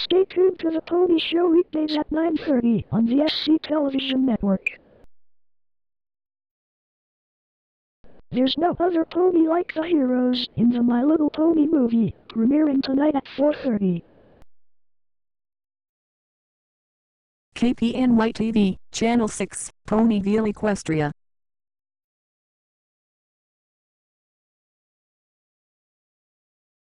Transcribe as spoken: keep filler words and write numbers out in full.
Stay tuned to the Pony Show weekdays at nine thirty on the S C Television Network. There's no other pony like the heroes in the My Little Pony movie, premiering tonight at four thirty. K P N Y T V, Channel six, Ponyville, Equestria.